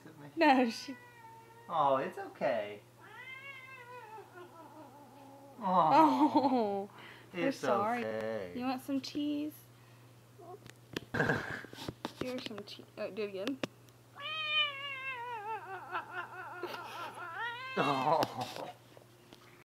at me? No, she... Oh, it's okay. Oh, we're It's sorry. okay. You want some cheese? Here's some cheese. Oh, do it again. Oh.